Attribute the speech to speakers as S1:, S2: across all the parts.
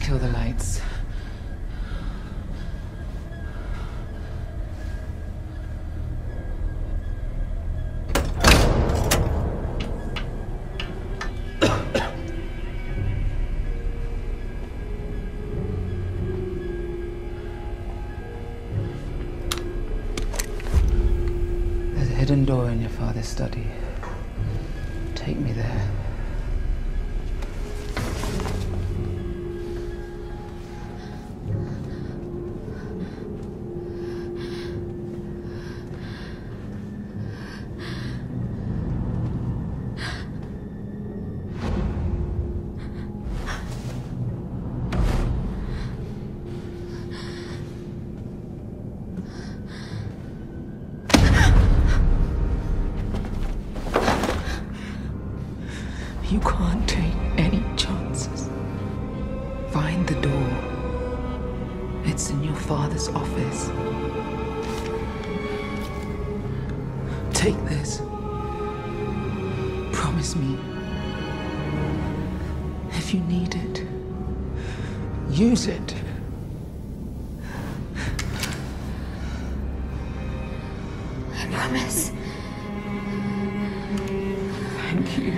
S1: kill the lights. There's a hidden door in your father's study. Take me there. You can't take any chances. Find the door. It's in your father's office. Take this. Promise me. If you need it, use it.
S2: I promise.
S1: Thank you.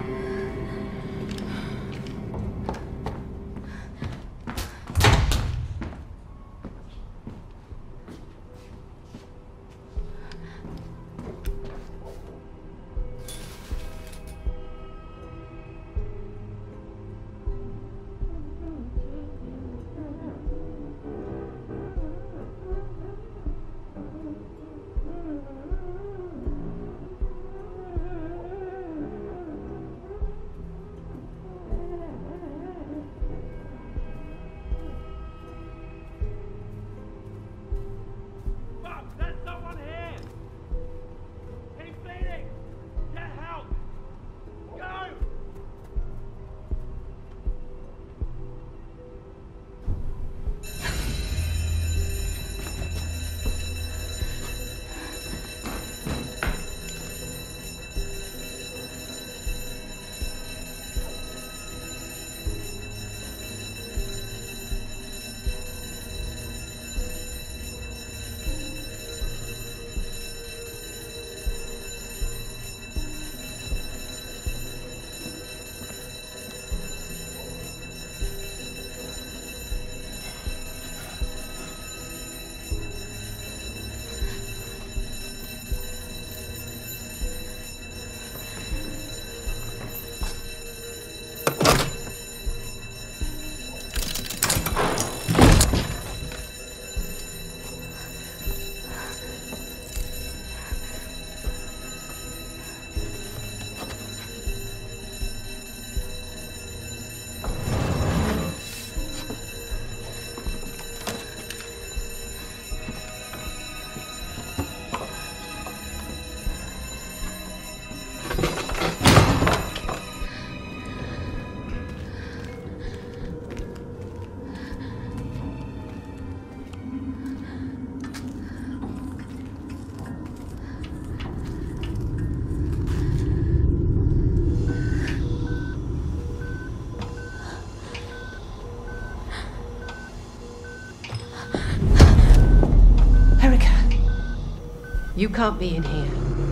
S3: You can't be in here.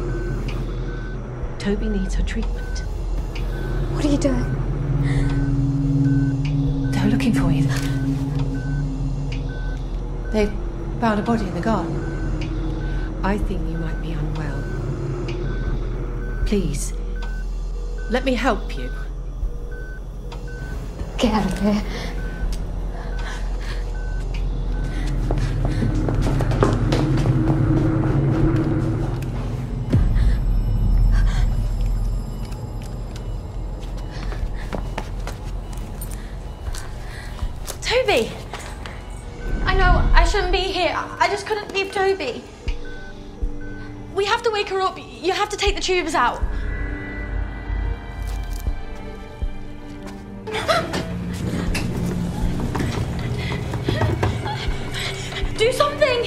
S3: Toby needs her treatment.
S2: What are you doing?
S4: They were looking for you. They found a body in the garden.
S3: I think you might be unwell. Please, let me help you.
S2: Get out of here.
S5: Toby! I know, I shouldn't be here. I just couldn't leave Toby. We have to wake her up. You have to take the tubes out. Do something!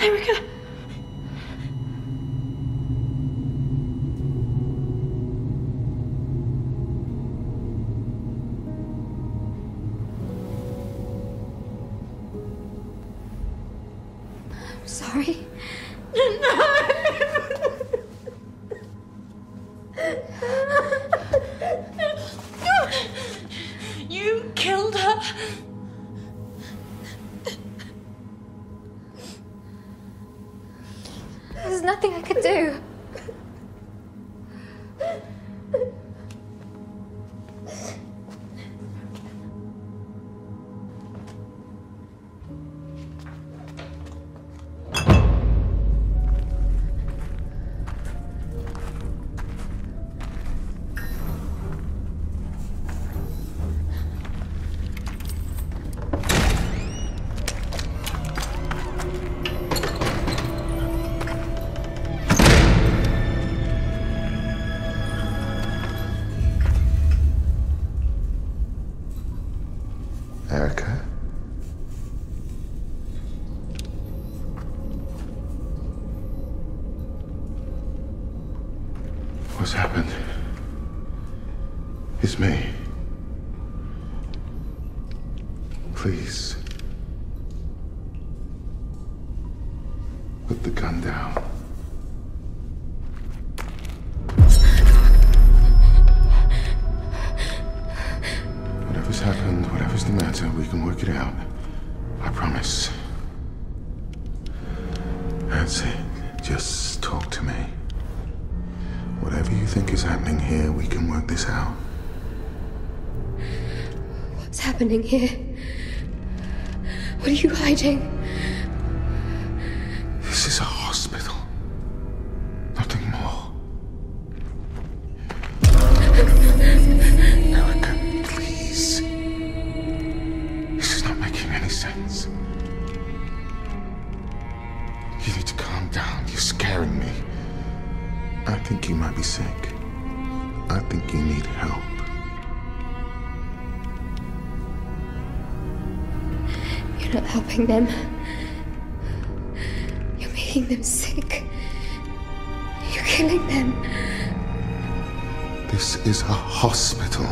S5: Erica.
S2: I'm sorry.
S5: You killed her.
S2: There's nothing I could do.
S6: Erica? What's happened? It's me. Please. Put the gun down. Whatever's happened, whatever's the matter, we can work it out. I promise. That's it. Just talk to me. Whatever you think is happening here, we can work this out.
S2: What's happening here? What are you hiding?
S6: This is a hospital. Nothing more. Erica, please. This is not making any sense. You need to calm down. You're scaring me. I think you might be sick. I think you need help.
S2: You're not helping them. You're making them sick. You're killing them.
S6: This is a hospital.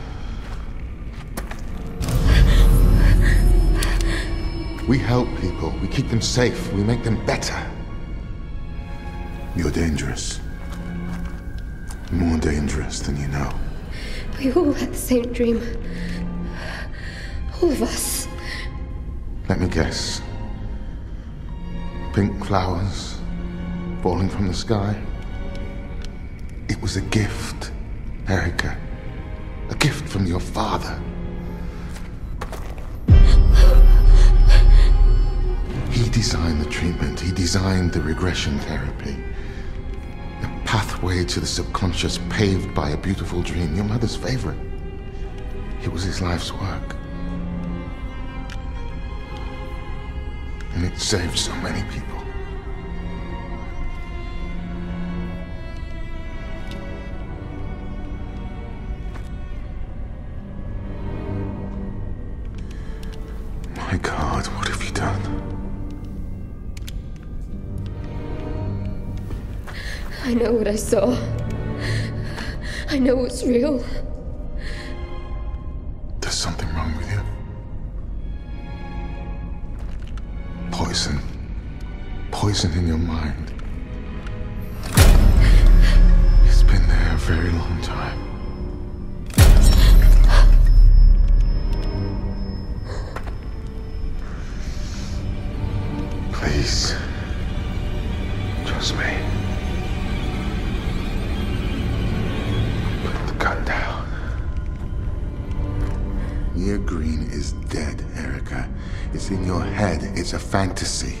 S6: We help people. We keep them safe. We make them better. You're dangerous. More dangerous than you know.
S2: We all had the same dream. All of us.
S6: Let me guess. Pink flowers falling from the sky. It was a gift, Erica. A gift from your father. He designed the treatment. He designed the regression therapy. A pathway to the subconscious paved by a beautiful dream. Your mother's favorite. It was his life's work. And it saved so many people. My God, what have you done?
S2: I know what I saw. I know what's real.
S6: There's something wrong with you. Poison. Poison in your mind. It's been there a very long time. Please. Trust me. Put the gun down. Mia Green is dead, Erica. It's in your head. It's a fantasy.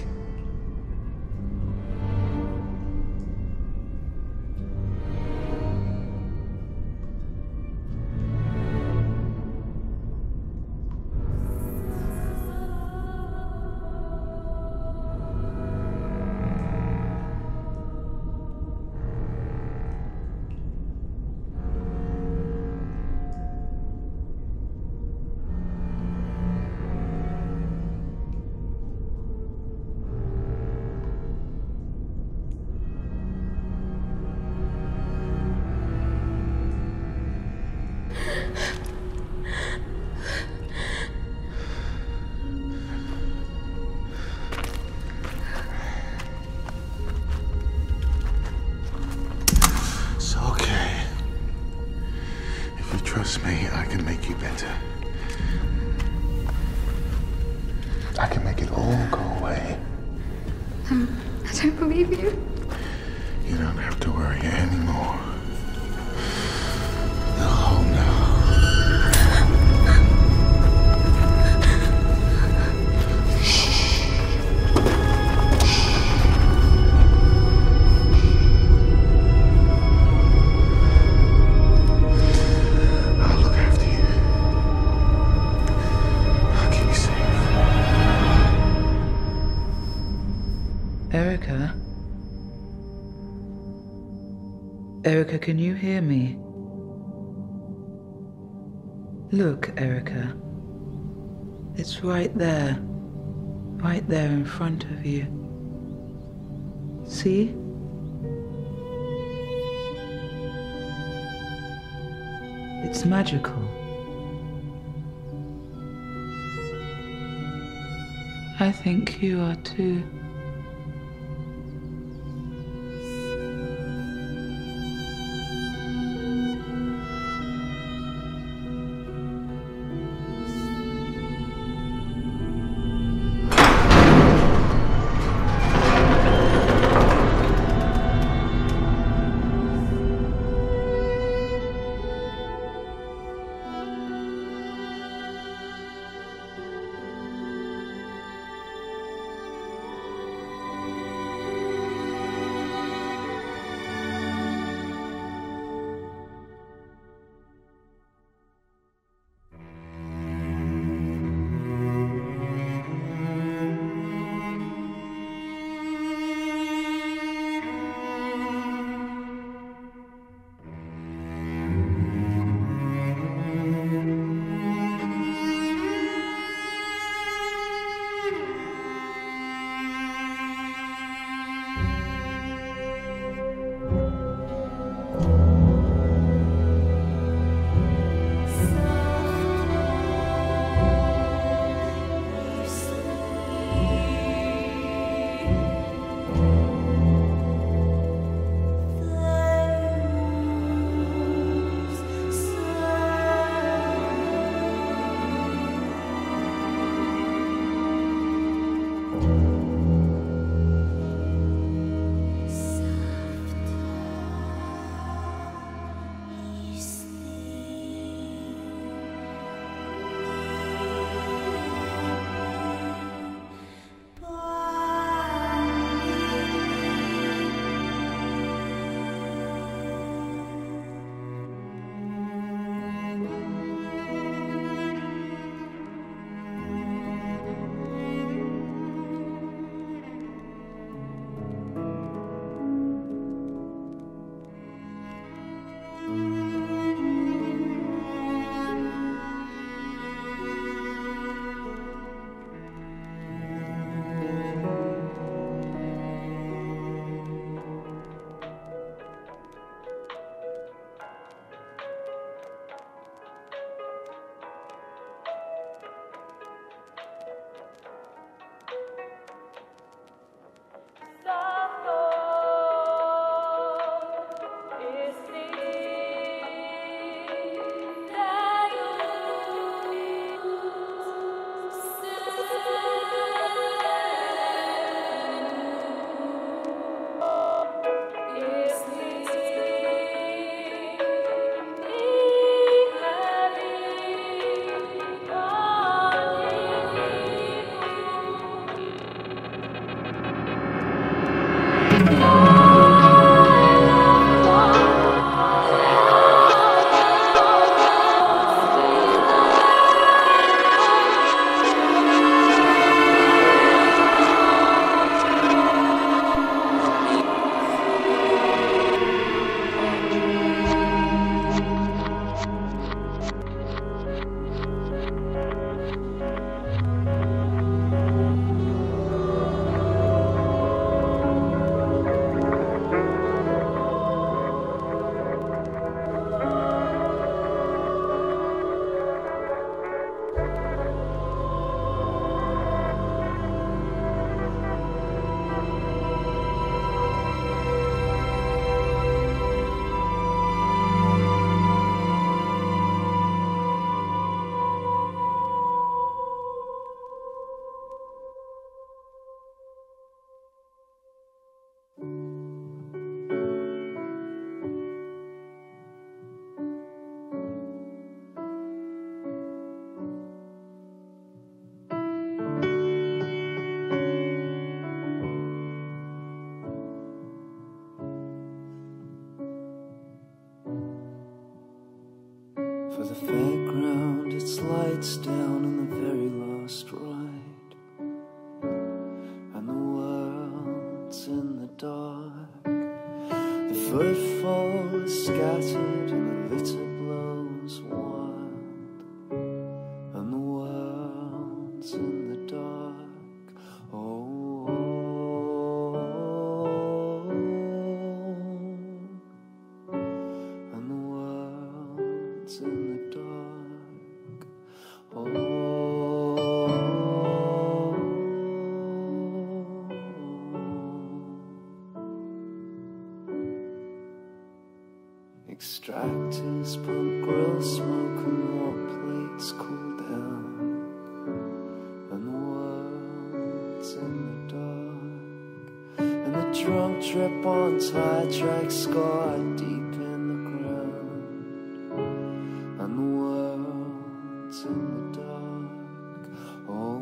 S6: I can make it all go away.
S2: I don't believe you.
S6: You don't have to worry anymore. Oh, no. I'll look after you. I'll keep you safe.
S1: Erica? Erica, can you hear me? Look, Erica. It's right there. Right there in front of you. See? It's magical. I think you are too.
S7: lights down in the very last ride, and the world's in the dark. The footfall is scattered and the litter blows wild, and the world's in the dark. Oh, and the world's in the dark. Oh, extractors pump grill smoke and more plates cool down, and the world's in the dark. And the drunk drip on tire tracks scarred deep in the ground, and the world's in the dark. Oh,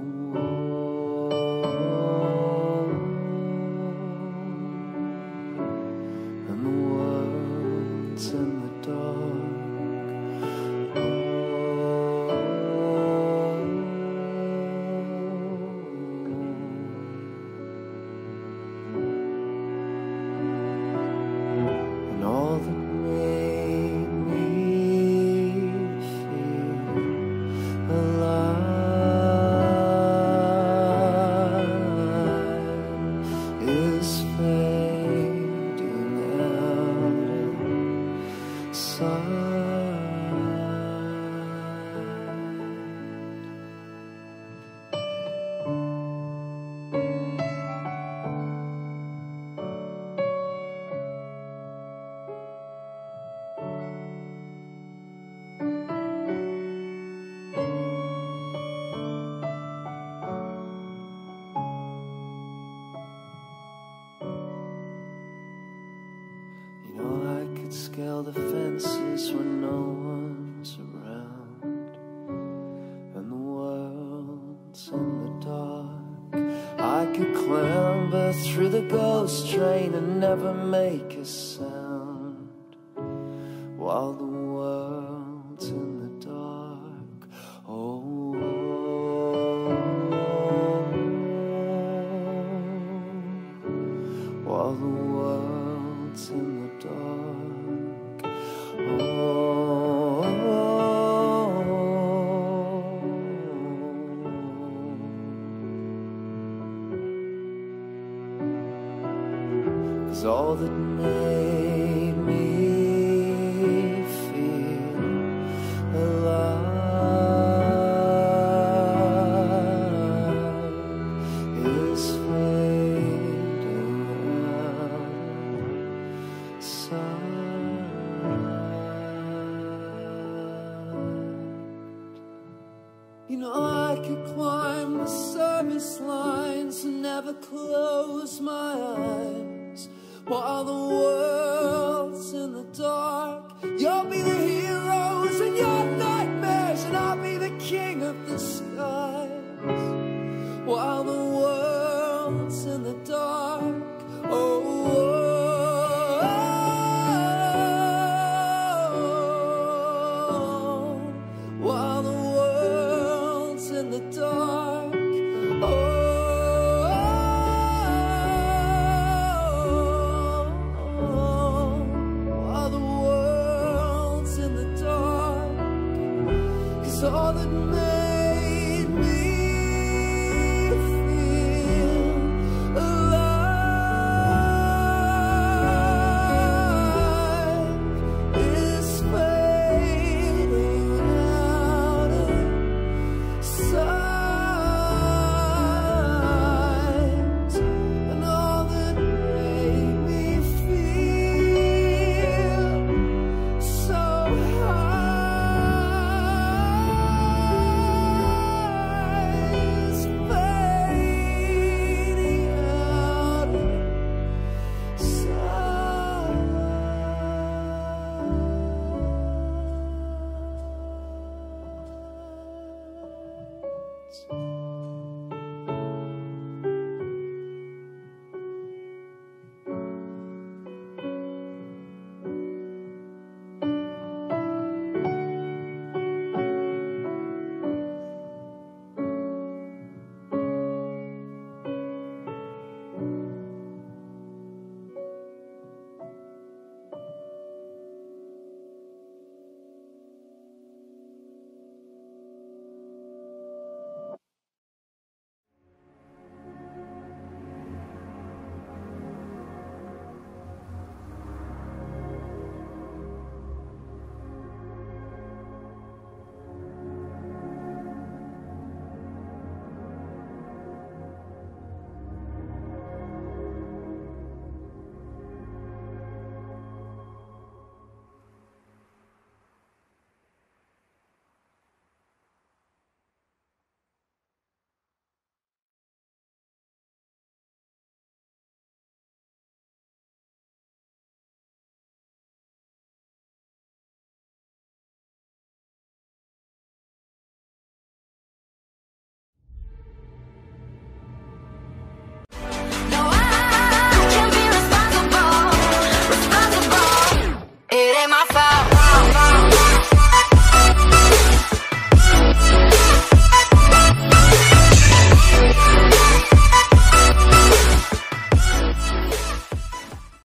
S7: and the world's in the dark. And all that made me feel alive is fading out of sight. You know, I could scale the fences when no one's around, and the world's in the dark. I could clamber through the ghost train and never make a sound, while the world's in the dark. Oh, while the world's in the dark. Oh, 'cause all that made me feel alive is fading out of sight. You know, I could climb the service lines and never close my eyes, while the world's in the dark. You'll be the heroes in your nightmares, and I'll be the king of the skies, while the